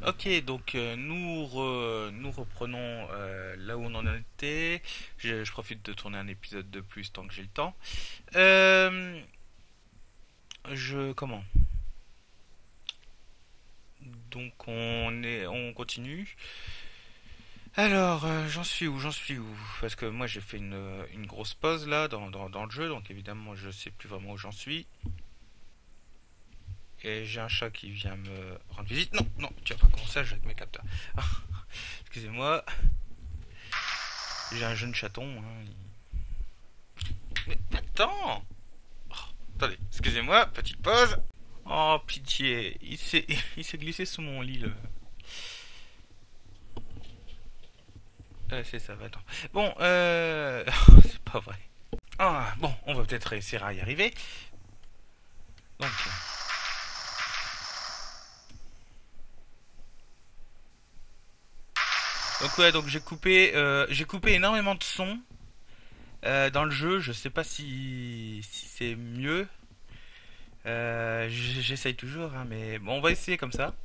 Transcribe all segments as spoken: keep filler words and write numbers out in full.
Ok, donc euh, nous, re- nous reprenons euh, là où on en était. Je, je profite de tourner un épisode de plus tant que j'ai le temps. Euh, je comment? Donc on est, on continue. Alors, euh, j'en suis où? J'en suis où? Parce que moi j'ai fait une, une grosse pause là dans, dans, dans le jeu, donc évidemment je sais plus vraiment où j'en suis. Et j'ai un chat qui vient me rendre visite. Non, non, tu vas pas commencer à jouer avec mes capteurs. Excusez-moi, j'ai un jeune chaton. Hein, il- Mais attends! Oh, attendez, excusez-moi, petite pause. Oh, pitié, il s'est, il s'est glissé sous mon lit, le... Euh, c'est ça, va, attends. Bon, euh... c'est pas vrai. Ah, bon, on va peut-être réussir à y arriver. Donc, donc ouais, donc j'ai coupé, euh, j'ai coupé énormément de sons euh, dans le jeu. Je sais pas si, si c'est mieux. Euh, j- J'essaye toujours, hein, mais bon, on va essayer comme ça.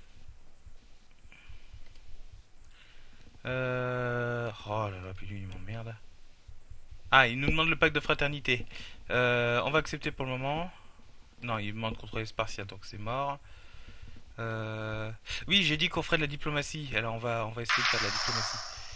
Euh... Oh là là, puis lui, il m'emmerde. Ah, il nous demande le pack de fraternité. Euh, on va accepter pour le moment. Non, il demande de contrôler Spartia, donc c'est mort. Euh... Oui, j'ai dit qu'on ferait de la diplomatie. Alors on va, on va essayer de faire de la diplomatie.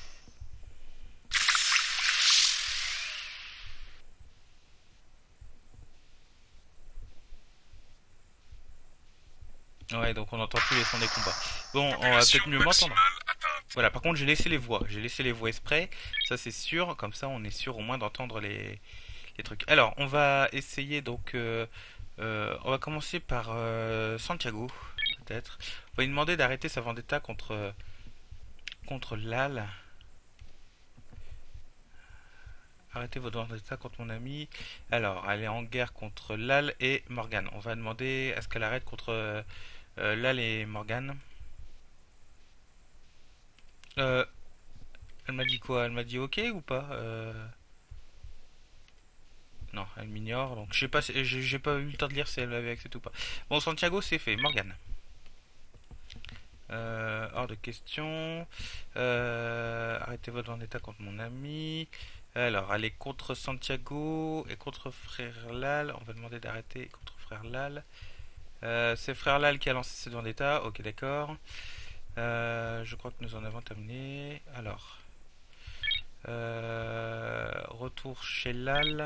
Ouais, donc on n'entend plus les sons des combats. Bon, on va peut-être mieux m'entendre. Voilà, par contre j'ai laissé les voix. J'ai laissé les voix exprès. Ça c'est sûr. Comme ça on est sûr au moins d'entendre les, les trucs. Alors, on va essayer donc... euh, euh, on va commencer par euh, Santiago, peut-être. On va lui demander d'arrêter sa vendetta contre, contre Lal. Arrêtez votre vendetta contre mon ami. Alors, elle est en guerre contre Lal et Morgan. On va demander à ce qu'elle arrête contre euh, euh, Lal et Morgan. Euh, Elle m'a dit quoi? Elle m'a dit ok ou pas? euh... Non, elle m'ignore. Donc, je sais pas, si- j'ai j'ai pas eu le temps de lire si elle avait accepté ou pas. Bon, Santiago, c'est fait. Morgan. Euh, hors de question. Euh, arrêtez votre vendetta contre mon ami. Alors, elle est contre Santiago et contre Frère Lal. On va demander d'arrêter contre Frère Lal. Euh, c'est Frère Lal qui a lancé cette vendetta. Ok, d'accord. Euh, je crois que nous en avons terminé. Alors, euh, retour chez Lal.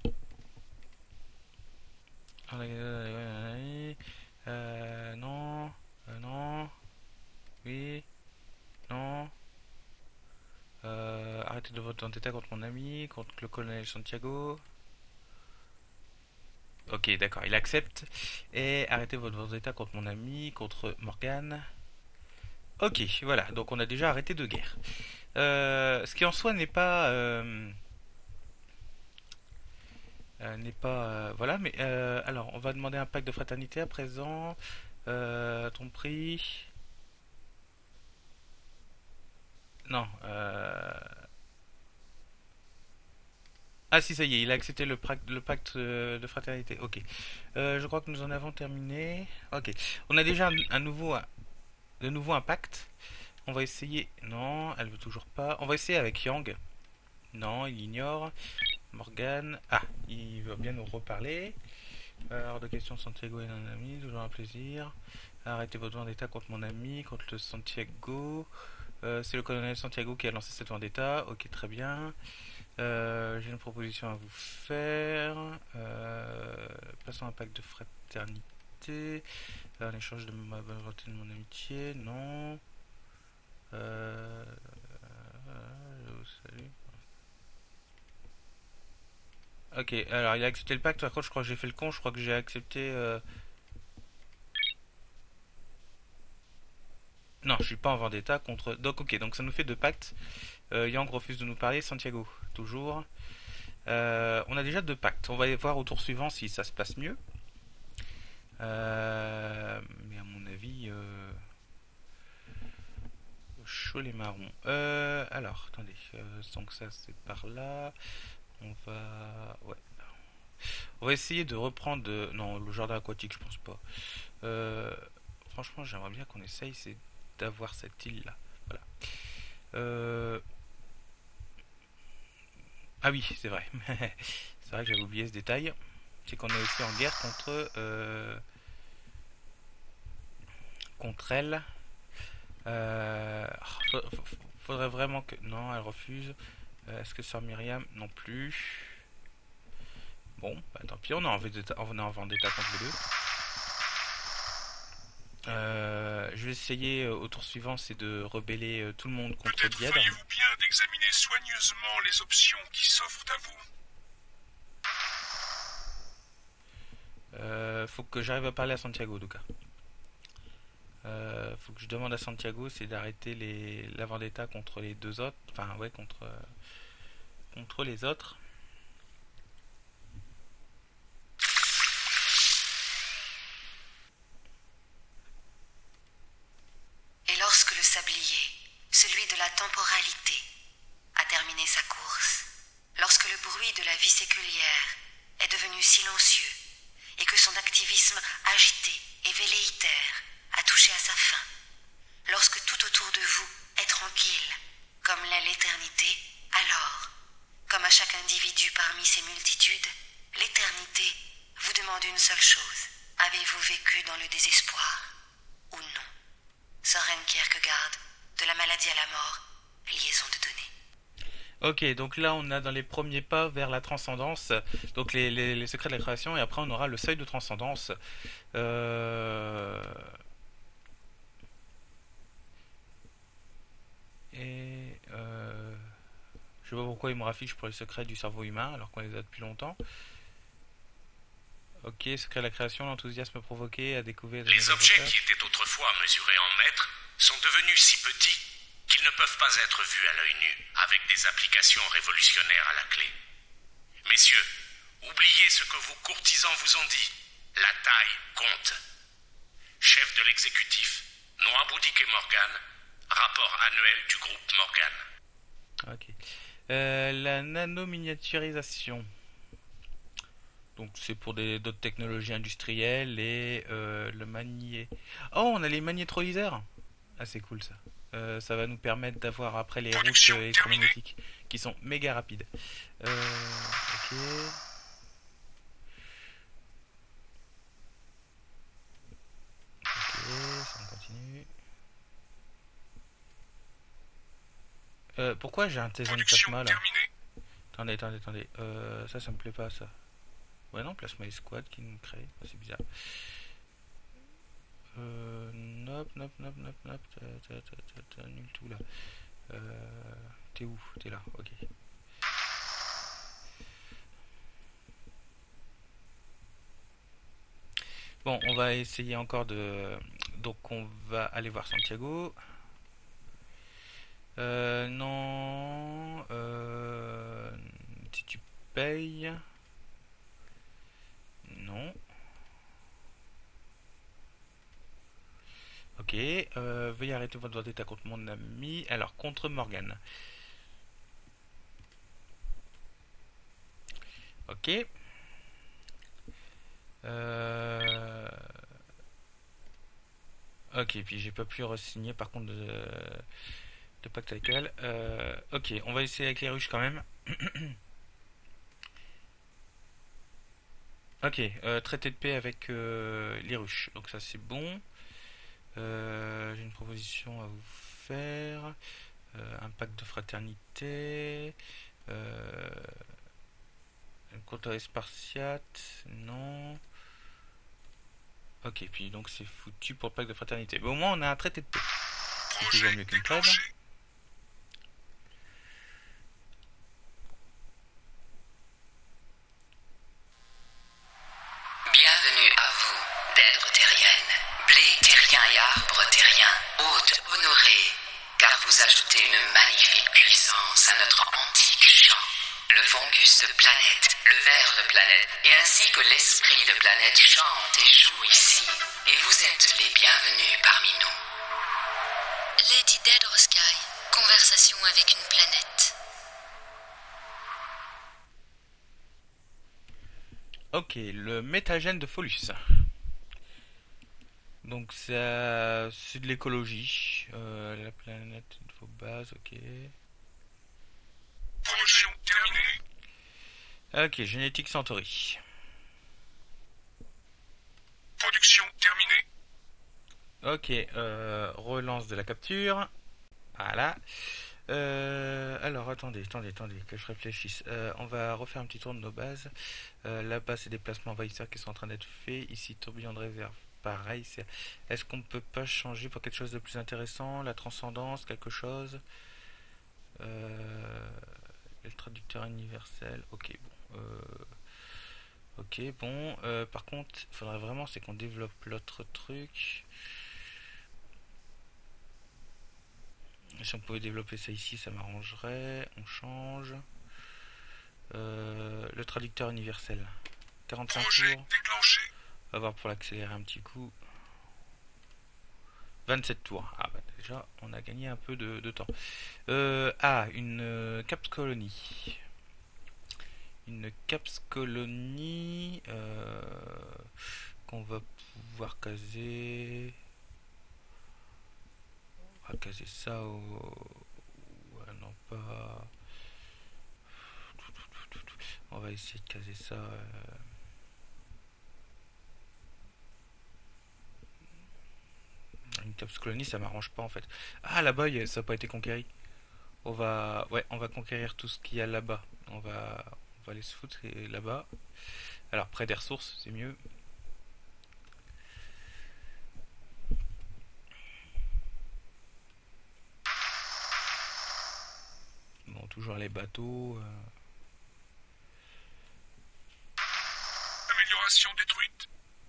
Euh, non, euh, non, oui, non. Euh, arrêtez de voter en détail contre mon ami, contre le colonel Santiago. Ok, d'accord, il accepte. Et arrêtez votre vendetta contre mon ami, contre Morgan. Ok, voilà, donc on a déjà arrêté deux guerres. Euh, ce qui en soi n'est pas... euh, euh, n'est pas... euh, voilà, mais... euh, alors, on va demander un pacte de fraternité à présent. Euh, ton prix... Non, euh, ah si, ça y est, il a accepté le, prac- le pacte euh, de fraternité. Ok. Euh, je crois que nous en avons terminé. Ok. On a déjà un, un nouveau, un- de nouveau un pacte. On va essayer. Non, elle veut toujours pas. On va essayer avec Yang. Non, il ignore. Morgan. Ah, il veut bien nous reparler. Euh, hors de question, Santiago est un ami, toujours un plaisir. Arrêtez votre vendetta contre mon ami, contre le Santiago. Euh, c'est le colonel Santiago qui a lancé cette vendetta. Ok, très bien. Euh, J'ai une proposition à vous faire. Euh, passons un pacte de fraternité. En échange de ma bonne volonté de mon amitié. Non. Euh, je vous salue. Ok, alors il a accepté le pacte. Par contre, je crois que j'ai fait le con. Je crois que j'ai accepté. euh, Non, je suis pas en vendetta contre. Donc, ok, donc ça nous fait deux pactes. Euh, Yang refuse de nous parler. Santiago, toujours. Euh, on a déjà deux pactes. On va voir au tour suivant si ça se passe mieux. Euh, mais à mon avis, euh, chaud les marrons. Euh, alors, attendez. Euh, donc ça, c'est par là. On va, ouais. On va essayer de reprendre. de- Non, le jardin aquatique, je pense pas. Euh, franchement, j'aimerais bien qu'on essaye. C'est. d'avoir cette île là. Voilà. Euh... Ah oui, c'est vrai. C'est vrai que j'avais oublié ce détail. C'est qu'on est aussi en guerre contre euh... contre elle. Euh... Faudrait vraiment que... Non, elle refuse. Euh, Est-ce que Sœur Myriam? Non plus. Bon, bah tant pis, on est en vendetta, on est en vendetta contre les deux. Euh, je vais essayer euh, au tour suivant, c'est de rebeller euh, tout le monde contre Dièdre. Peut-être feriez-vous bien d'examiner soigneusement les options qui s'offrent à vous. Euh, faut que j'arrive à parler à Santiago, en tout cas. Euh, faut que je demande à Santiago, c'est d'arrêter les la vendetta contre les deux autres. Enfin, ouais, contre euh, contre les autres. Et lorsque le sablier, celui de la temporalité, a terminé sa course, lorsque le bruit de la vie séculière est devenu silencieux et que son activisme agité et velléitaire a touché à sa fin, lorsque tout autour de vous est tranquille, comme l'est l'éternité, alors, comme à chaque individu parmi ces multitudes, l'éternité vous demande une seule chose. Avez-vous vécu dans le désespoir ou non? Soren Kierkegaard, De la maladie à la mort, liaison de données. Ok, donc là on a dans les premiers pas vers la transcendance, donc les, les, les secrets de la création, et après on aura le seuil de transcendance. Euh... Et euh... je sais pas pourquoi il me raffiche pour les secrets du cerveau humain alors qu'on les a depuis longtemps. Ok, secret de la création, l'enthousiasme provoqué à découvrir... Les objets qui étaient autrefois mesurés en mètres sont devenus si petits qu'ils ne peuvent pas être vus à l'œil nu, avec des applications révolutionnaires à la clé. Messieurs, oubliez ce que vos courtisans vous ont dit. La taille compte. Chef de l'exécutif, Noiraboudic et Morgan, rapport annuel du groupe Morgan. Ok. Euh, la nanominiaturisation. Donc c'est pour des d'autres technologies industrielles et euh, le magné... Oh, on a les magnétrolyseurs. Ah, c'est cool ça. Euh, ça va nous permettre d'avoir après les routes euh, électromagnétiques qui sont méga rapides. Euh, ok. Ok, ça on continue. Euh, pourquoi j'ai un Téson de plasma là? Attendez, attendez, attendez. Euh, ça, ça me plaît pas ça. Ouais non, Plasma et Squad qui nous crée, c'est bizarre. Euh, nop, nop, nop, nop, nop, t'as nul tout là. Euh, t'es où? T'es là, ok. Bon, on va essayer encore de... Donc on va aller voir Santiago. Euh, non... Euh, si tu payes... Non. Ok, euh, veuillez arrêter votre vendetta contre mon ami. Alors, contre Morgan. Ok. Euh... Ok, puis j'ai pas pu re-signer par contre de, de pacte avec elle. Euh... Ok, on va essayer avec les ruches quand même. Ok, euh, traité de paix avec euh, les ruches. Donc ça c'est bon. Euh, j'ai une proposition à vous faire. Euh, un pacte de fraternité. Euh, un contrat spartiate. Non. Ok, puis donc c'est foutu pour le pacte de fraternité. Mais au moins on a un traité de paix. C'est toujours mieux qu'une trêve. Bienvenue à vous, d'êtres terriennes, blés terriens et arbres terriens, hôtes honorés, car vous ajoutez une magnifique puissance à notre antique chant. Le fungus de planète, le ver de planète, et ainsi que l'esprit de planète chante et joue ici, et vous êtes les bienvenus parmi nous. Lady Daedra Sky, conversation avec une planète. Ok, le métagène de Pholus. Donc ça, c'est de l'écologie. Euh, la planète de vos bases, ok. Production terminée. Ok, génétique Centauri. Production terminée. Ok, euh, relance de la capture. Voilà. Euh, alors attendez, attendez, attendez, que je réfléchisse. Euh, on va refaire un petit tour de nos bases. Euh, Là-bas, c'est des placements envahisseurs qui sont en train d'être faits. Ici, tourbillon de réserve. Pareil, c'est... Est-ce qu'on ne peut pas changer pour quelque chose de plus intéressant? La transcendance, quelque chose euh... Le traducteur universel. Ok, bon. Euh... Ok, bon. Euh, par contre, il faudrait vraiment, c'est qu'on développe l'autre truc. Si on pouvait développer ça ici, ça m'arrangerait. On change. Euh, le traducteur universel. quarante-cinq Projet tours. déclenché. On va voir pour l'accélérer un petit coup. vingt-sept tours. Ah bah déjà, on a gagné un peu de, de temps. Euh, ah, une euh, Caps Colony. Une Caps Colony euh, qu'on va pouvoir caser. On va caser ça au... Ouais, non, pas... On va essayer de caser ça... Euh... Une Caps Colony, ça m'arrange pas en fait. Ah, là-bas, ça n'a pas été conquéri. On va... Ouais, on va conquérir tout ce qu'il y a là-bas. On va... On va aller se foutre là-bas. Alors, près des ressources, c'est mieux. Bon, toujours les bateaux. Euh... Amélioration détruite.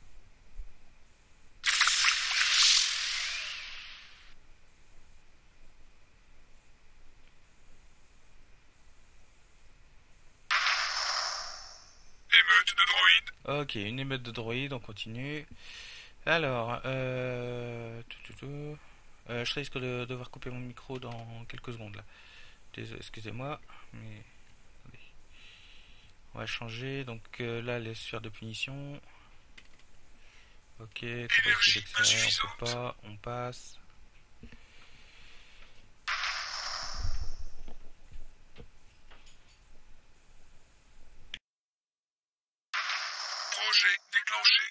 Émeute de droïdes. Ok, une émeute de droïdes, on continue. Alors, euh... tout, tout, tout. Euh, je risque de devoir couper mon micro dans quelques secondes là. Excusez-moi, mais attendez. On va changer. Donc euh, là, les sphères de punition. Ok, Énergie on peut pas, on passe. Projet déclenché.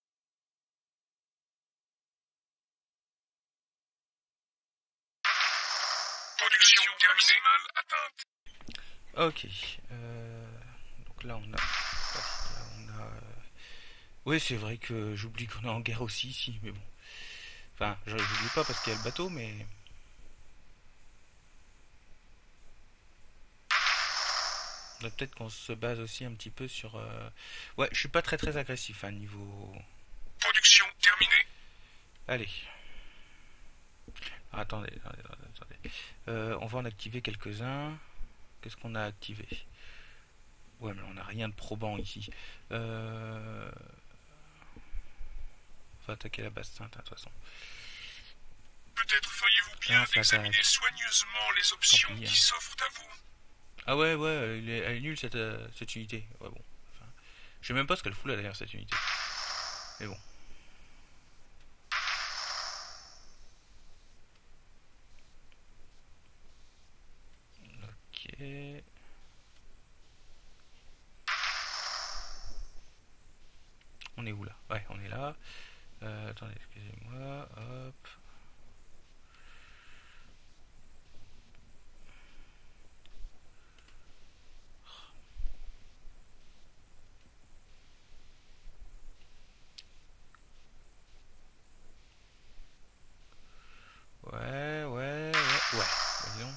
Production terminée. Mal atteinte. Ok. Euh, donc là, on a... Là, on a... Oui, c'est vrai que j'oublie qu'on est en guerre aussi ici, mais bon. Enfin, je n'oublie pas parce qu'il y a le bateau, mais... Peut-être qu'on se base aussi un petit peu sur... Euh... Ouais, je suis pas très très agressif à hein, niveau... Production terminée. Allez. Ah, attendez, attendez, attendez. Euh, on va en activer quelques-uns. Qu'est-ce qu'on a activé? Ouais, mais on n'a rien de probant ici. Euh... On va attaquer la base sainte, hein, de toute façon. Peut-être feriez-vous bien Ah, d'examiner soigneusement les options pis, hein. qui s'offrent à vous. Ah ouais, ouais, elle est, elle est nulle cette, euh, cette unité. Ouais, bon. Enfin, je sais même pas ce qu'elle fout là d'ailleurs, cette unité. Mais bon. Ok. On est où là? Ouais, on est là. Euh, attendez, excusez-moi. Hop. Ouais, ouais, ouais, ouais. Voyons.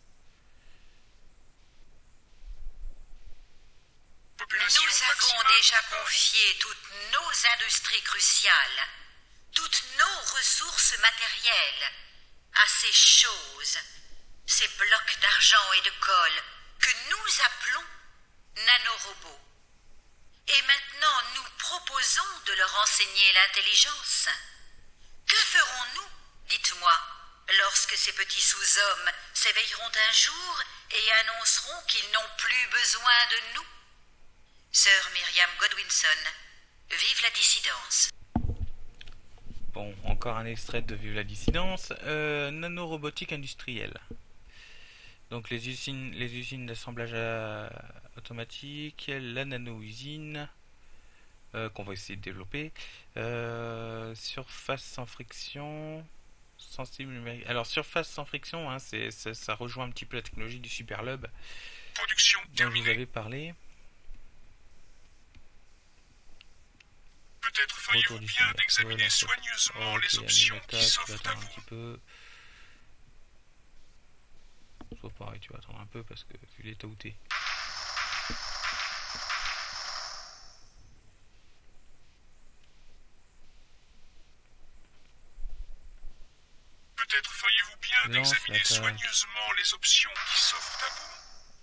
Nous avons déjà confié toutes nos industries cruciales, toutes nos ressources matérielles à ces choses, ces blocs d'argent et de colle que nous appelons nanorobots. Et maintenant, nous proposons de leur enseigner l'intelligence. Que ferons-nous, dites-moi, lorsque ces petits sous-hommes s'éveilleront un jour et annonceront qu'ils n'ont plus besoin de nous? Sœur Myriam Godwinson, vive la dissidence. Bon, encore un extrait de Vive la dissidence. Euh, nanorobotique industrielle. Donc les usines, les usines d'assemblage à- automatique, la nano-usine euh, qu'on va essayer de développer. Euh, surface sans friction, sensible numérique. Alors surface sans friction, hein, c'est, ça, ça rejoint un petit peu la technologie du Superloop Production dont je vous terminée. avais parlé. Peut-être Retour feriez-vous du bien Cyber. d'examiner Voilà, c'est- soigneusement Ok, les options Animatak, qui tu vas s'offrent à attendre un vous. petit peu. Soit pareil, tu vas attendre un peu parce que vu l'état où t'es. Peut-être feriez-vous bien Lance d'examiner l'attaque. soigneusement les options qui s'offrent à vous.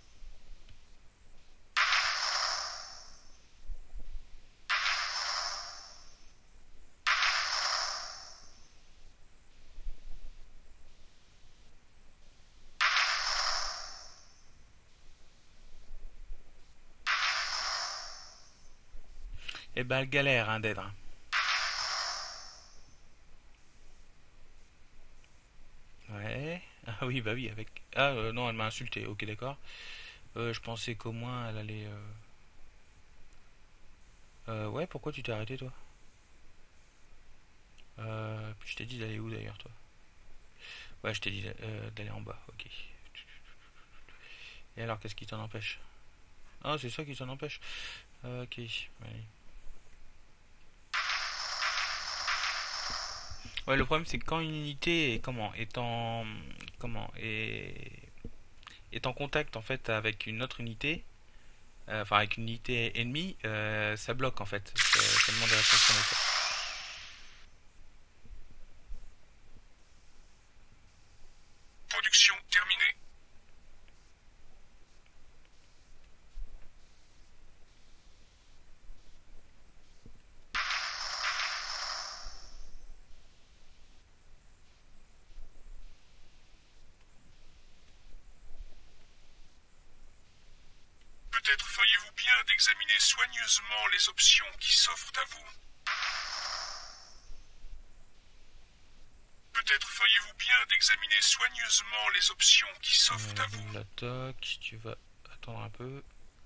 Eh ben, elle galère, hein, d'être. Ouais. Ah oui, bah oui, avec. Ah euh, non, elle m'a insulté. Ok, d'accord. Euh, je pensais qu'au moins elle allait. Euh... euh, ouais, pourquoi tu t'es arrêté, toi? Euh, puis je t'ai dit d'aller où d'ailleurs, toi? Ouais, je t'ai dit euh, d'aller en bas. Ok. Et alors, qu'est-ce qui t'en empêche? Ah, c'est ça qui t'en empêche. Euh, ok. Allez. Ouais, le problème c'est que quand une unité est comment est en comment est est en contact en fait avec une autre unité, euh, enfin avec une unité ennemie, euh, ça bloque en fait. Ça, ça demande de répondre sur l'état. Production terminée. Peut-être feriez-vous bien d'examiner soigneusement les options qui s'offrent à vous. Peut-être feriez-vous bien d'examiner soigneusement les options qui s'offrent à Euh, vous. L'attaque, tu vas attendre un peu.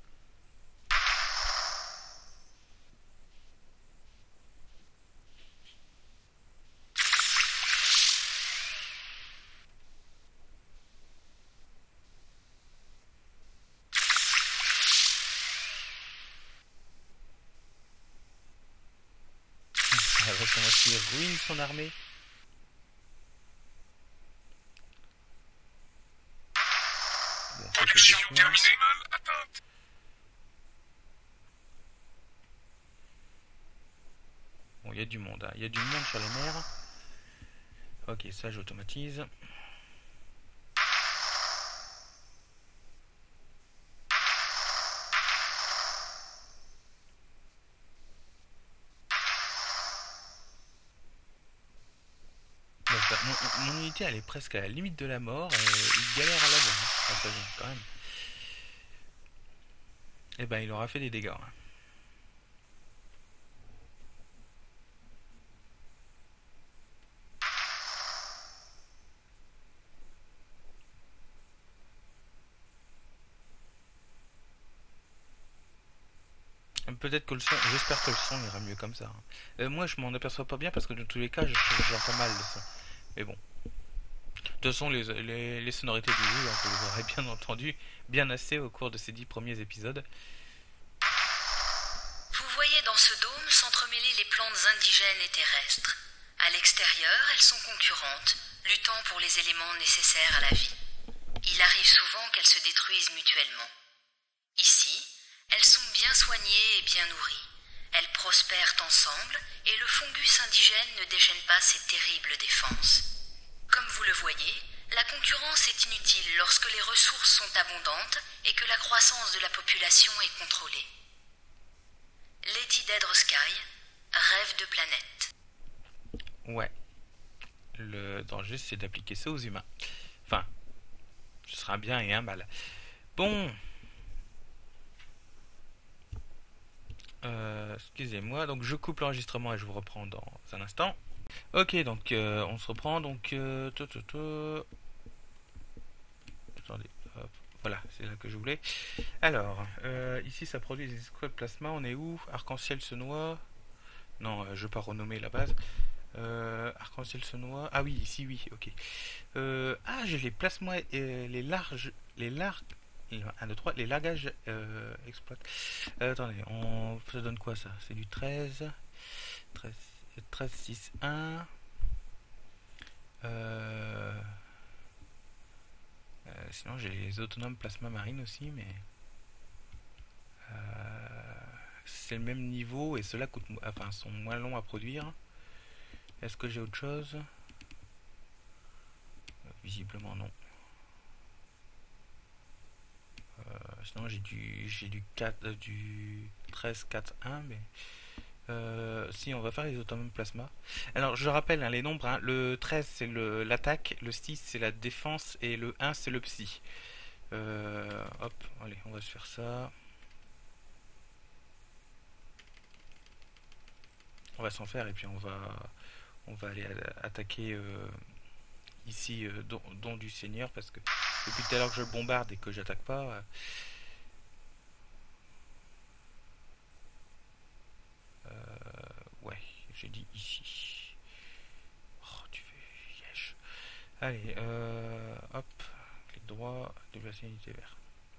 Elle va commencer à ruiner son armée. Bon, ça, c'est Production sûr. terminée. Mal atteinte. Bon, il y a du monde, hein. Il y a du monde sur les mers. Ok, ça j'automatise. Bon, bah, mon, mon unité elle est presque à la limite de la mort et il galère à la voir, hein. Ah, ça gêne quand même. Et ben il aura fait des dégâts, hein. Peut-être que le son, j'espère que le son ira mieux comme ça, hein. Euh, moi je m'en aperçois pas bien parce que dans tous les cas je j'entends mal le son. Mais bon. De toute façon les, les, les sonorités du jeu, hein, vous les aurez bien entendu bien assez au cours de ces dix premiers épisodes. Vous voyez dans ce dôme s'entremêler les plantes indigènes et terrestres. À l'extérieur, elles sont concurrentes, luttant pour les éléments nécessaires à la vie. Il arrive souvent qu'elles se détruisent mutuellement. Ici, elles sont bien soignées et bien nourries. Elles prospèrent ensemble et le fungus indigène ne déchaîne pas ses terribles défenses. Comme vous le voyez, la concurrence est inutile lorsque les ressources sont abondantes et que la croissance de la population est contrôlée. Lady Deadrosky rêve de planète. Ouais. Le danger c'est d'appliquer ça aux humains. Enfin, ce sera un bien et un mal. Bon. Euh, excusez-moi, donc je coupe l'enregistrement et je vous reprends dans un instant. Ok, donc euh, on se reprend. Donc, euh, tout, tout, tout. Attendez, hop. Voilà, c'est là que je voulais. Alors, euh, ici ça produit des étoiles de plasma. On est où? Arc-en-ciel se noie. Non, euh, je vais pas renommer la base. Euh, Arc-en-ciel se noie. Ah oui, ici oui, ok. Euh, ah, j'ai les plasmas, euh, les larges, les larges. un, deux, trois, les largages euh, exploitent. Euh, attendez, on, ça donne quoi ça? C'est du treize, treize, treize, six, un. Euh, euh, sinon j'ai les autonomes plasma marine aussi, mais euh, c'est le même niveau et ceux-là coûtent, enfin, sont moins longs à produire. Est-ce que j'ai autre chose? euh, Visiblement non. Euh, sinon j'ai du j'ai du quatre, euh, du treize, quatre, un, mais euh, si on va faire les autonomes plasma. Alors je rappelle hein, les nombres, hein. Le treize c'est le l'attaque, le six c'est la défense et le un c'est le psy. Euh, hop, allez, on va se faire ça. On va s'en faire et puis on va on va aller attaquer euh, ici euh, don, don du Seigneur parce que depuis tout à l'heure que je le bombarde et que j'attaque pas. Euh, euh, ouais, j'ai dit ici. Oh, tu veux yesh. Allez, euh, hop, clic droit, déplacer unité vert.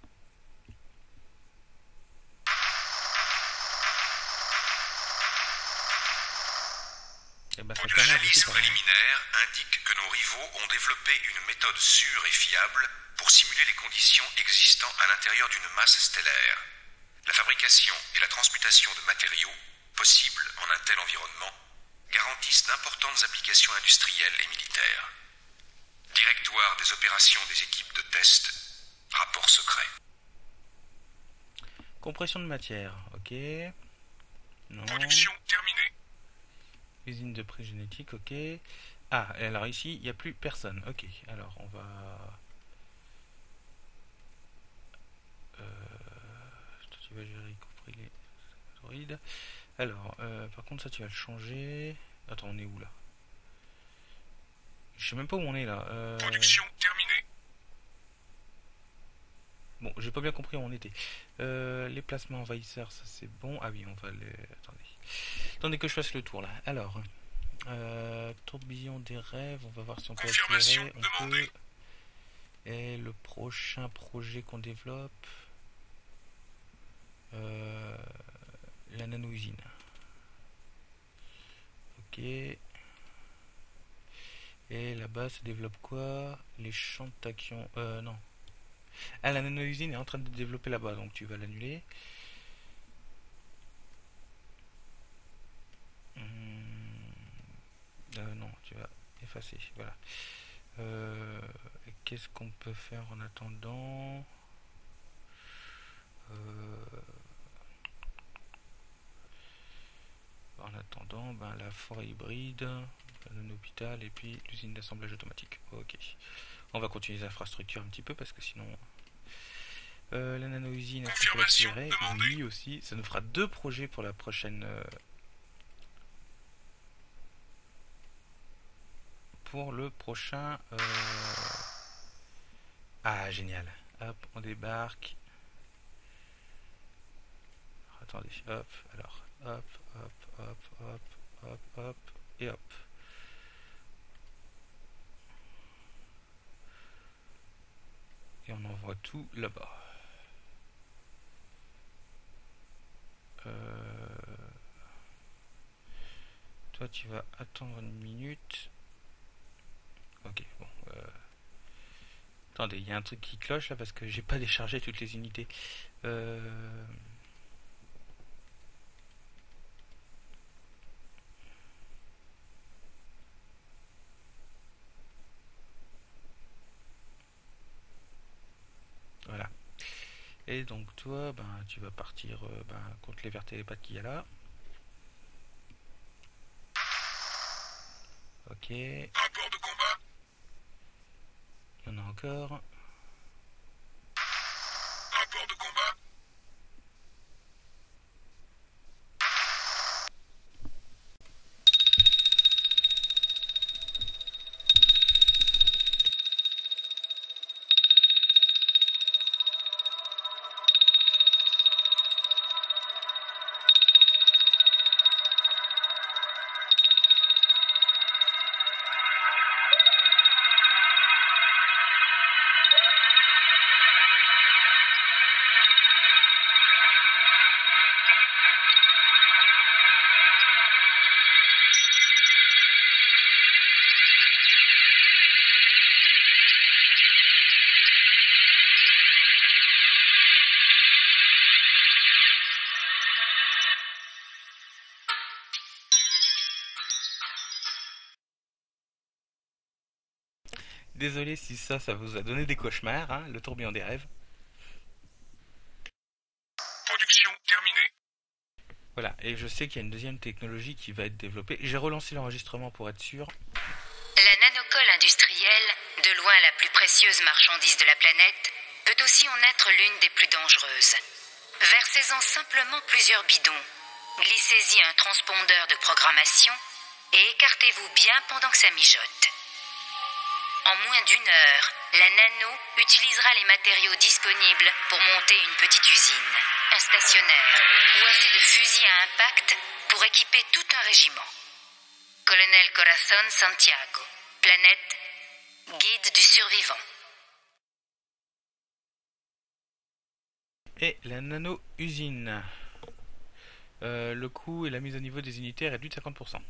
Eh ben, ça Une permet analyse de préliminaire indique que nos rivaux ont développé une méthode sûre et fiable pour simuler les conditions existant à l'intérieur d'une masse stellaire. La fabrication et la transmutation de matériaux, possibles en un tel environnement, garantissent d'importantes applications industrielles et militaires. Directoire des opérations des équipes de test, rapport secret. Compression de matière, ok. Non. Production terminée. Usine de pré génétique, ok. Ah, alors ici, il n'y a plus personne. Ok, alors on va... Euh... Tu vas gérer y compris les droïdes. Alors, euh, par contre, ça, tu vas le changer. Attends, on est où, là? Je sais même pas où on est, là. Euh... Production terminée. Bon, j'ai pas bien compris où on était. Euh, les placements envahisseurs, ça c'est bon. Ah oui, on va les... Attendez. Attendez que je fasse le tour, là. Alors... Euh, tourbillon des rêves, on va voir si on peut accélérer. On peut. Et le prochain projet qu'on développe, euh, la nano-usine. Ok. Et là-bas, ça développe quoi? Les champs de tachyon. Euh, non. Ah, la nano-usine est en train de développer là-bas, donc tu vas l'annuler. Euh, non, tu vas effacer. Voilà. Euh, Qu'est-ce qu'on peut faire en attendant? euh, En attendant, ben, la forêt hybride, un hôpital et puis l'usine d'assemblage automatique. Ok. On va continuer les infrastructures un petit peu parce que sinon. Euh, la nano-usine, est-ce qu'on peut l'accélérer? Oui, aussi. Ça nous fera deux projets pour la prochaine. Euh, pour le prochain. Euh... Ah, génial. Hop, on débarque. Attendez, hop, alors, hop, hop, hop, hop, hop, hop, et hop. Et on envoie tout là-bas. Euh... Toi, tu vas attendre une minute. Ok, bon. Euh... Attendez, il y a un truc qui cloche là parce que j'ai pas déchargé toutes les unités. Euh... Voilà. Et donc toi, ben, tu vas partir euh, ben, contre les vertélépathes qu'il y a là. Ok. Rapport de combat. Il y en a encore. Rapport de combat. Désolé si ça, ça vous a donné des cauchemars, hein, le tourbillon des rêves. Production terminée. Voilà, et je sais qu'il y a une deuxième technologie qui va être développée. J'ai relancé l'enregistrement pour être sûr. La nanocolle industrielle, de loin la plus précieuse marchandise de la planète, peut aussi en être l'une des plus dangereuses. Versez-en simplement plusieurs bidons. Glissez-y un transpondeur de programmation et écartez-vous bien pendant que ça mijote. En moins d'une heure, la nano utilisera les matériaux disponibles pour monter une petite usine, un stationnaire ou assez de fusils à impact pour équiper tout un régiment. Colonel Corazon Santiago, planète, guide du survivant. Et la nano-usine. Euh, le coût et la mise à niveau des unités est réduit de cinquante pour cent.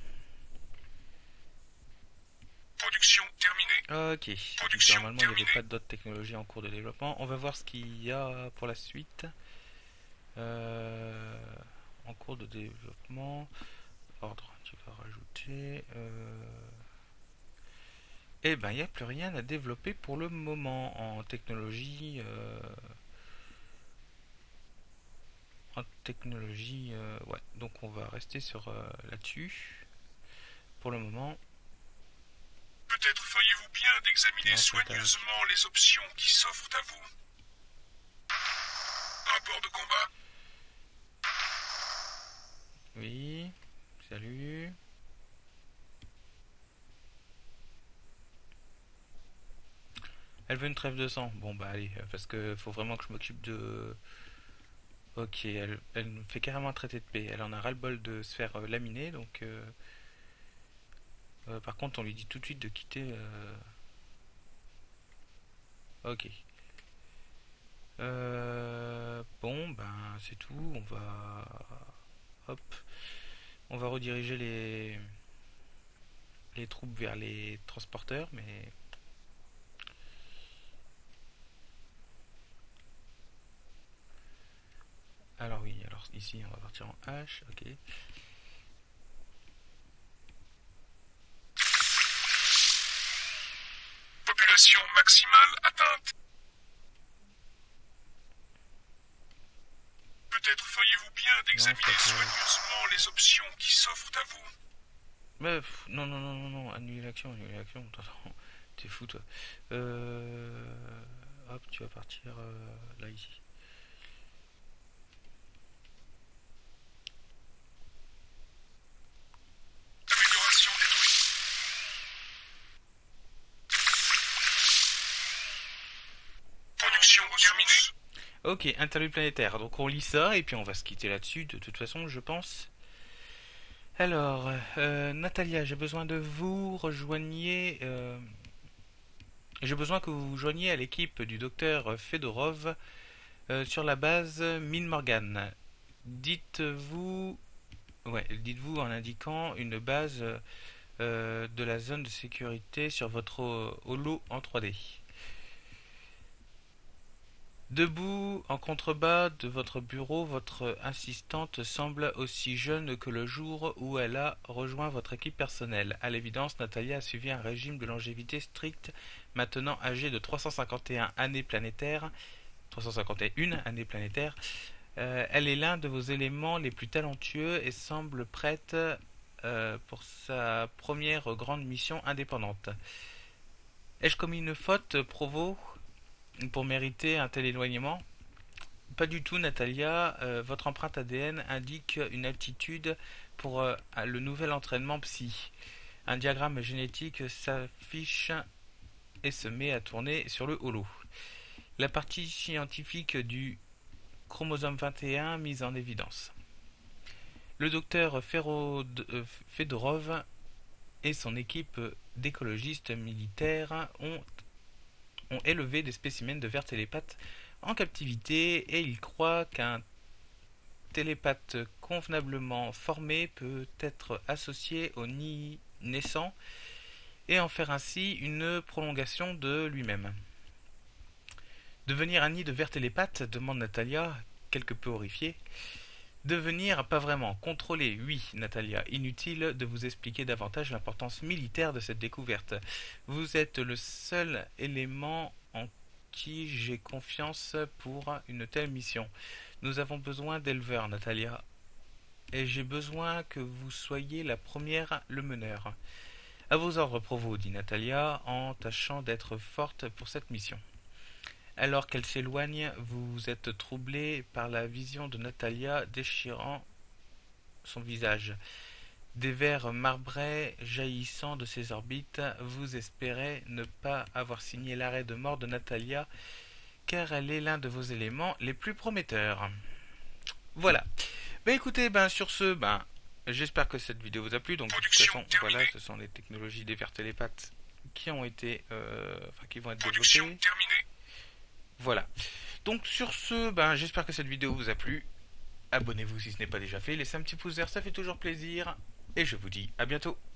Production terminée. Ok. Production Donc, normalement, il n'y terminée. avait pas d'autres technologies en cours de développement. On va voir ce qu'il y a pour la suite. Euh, en cours de développement. Ordre, tu vas rajouter. Euh... Eh ben, il n'y a plus rien à développer pour le moment en technologie. Euh... En technologie, euh... ouais. Donc, on va rester sur euh, là-dessus pour le moment. Peut-être feriez-vous bien d'examiner Non, c'est soigneusement les options qui s'offrent à vous. Rapport de combat. Oui. Salut. Elle veut une trêve de sang. Bon bah allez, parce que faut vraiment que je m'occupe de... Ok, elle, elle me fait carrément traiter de paix. Elle en a ras-le-bol de se faire euh, laminer, donc... Euh... Euh, par contre, on lui dit tout de suite de quitter... Euh... Ok. Euh... Bon, ben c'est tout. On va... Hop. On va rediriger les... les troupes vers les transporteurs, mais... Alors oui, alors ici on va partir en H, ok. Population maximale atteinte. Peut-être feriez-vous bien d'examiner Non, ça peut- soigneusement les options qui s'offrent à vous. Mais pff, non, non, non, non, non, annuler l'action, annuler l'action. Attends, t'es fou toi. Euh... Hop, tu vas partir euh, là ici. Amélioration détruite. Production terminée. Ok, interlude planétaire. Donc on lit ça et puis on va se quitter là-dessus de toute façon, je pense. Alors, euh, Natalia, j'ai besoin de vous rejoigniez. Euh, j'ai besoin que vous vous joigniez à l'équipe du docteur Fedorov euh, sur la base Mine Morgan. Dites-vous, ouais, dites-vous en indiquant une base euh, de la zone de sécurité sur votre holo en trois D. Debout en contrebas de votre bureau, votre assistante semble aussi jeune que le jour où elle a rejoint votre équipe personnelle. À l'évidence, Natalia a suivi un régime de longévité strict, maintenant âgée de trois cent cinquante et un années planétaires. trois cent cinquante et une années planétaires. Euh, elle est l'un de vos éléments les plus talentueux et semble prête euh, pour sa première grande mission indépendante. Ai-je commis une faute, Provo, pour mériter un tel éloignement? Pas du tout, Natalia. Euh, votre empreinte A D N indique une aptitude pour euh, le nouvel entraînement psy. Un diagramme génétique s'affiche et se met à tourner sur le holo. La partie scientifique du chromosome vingt et un mise en évidence. Le docteur Fedorov et son équipe d'écologistes militaires ont ont élevé des spécimens de vers télépathes en captivité et ils croient qu'un télépathe convenablement formé peut être associé au nid naissant et en faire ainsi une prolongation de lui-même. Devenir un nid de vers télépathe, demande Natalia, quelque peu horrifiée. Devenir, pas vraiment. Contrôler, oui, Natalia. Inutile de vous expliquer davantage l'importance militaire de cette découverte. Vous êtes le seul élément en qui j'ai confiance pour une telle mission. Nous avons besoin d'éleveurs, Natalia. Et j'ai besoin que vous soyez la première, le meneur. À vos ordres, Provo, dit Natalia, en tâchant d'être forte pour cette mission. Alors qu'elle s'éloigne, vous êtes troublé par la vision de Natalia déchirant son visage. Des vers marbrés jaillissant de ses orbites, vous espérez ne pas avoir signé l'arrêt de mort de Natalia, car elle est l'un de vos éléments les plus prometteurs. Voilà. Ben écoutez, ben sur ce, ben j'espère que cette vidéo vous a plu. Donc de toute façon, voilà, ce sont les technologies des vers télépathes qui ont été, euh, enfin qui vont être Production développées. terminée. Voilà. Donc sur ce, ben j'espère que cette vidéo vous a plu. Abonnez-vous si ce n'est pas déjà fait. Laissez un petit pouce vert, ça fait toujours plaisir. Et je vous dis à bientôt.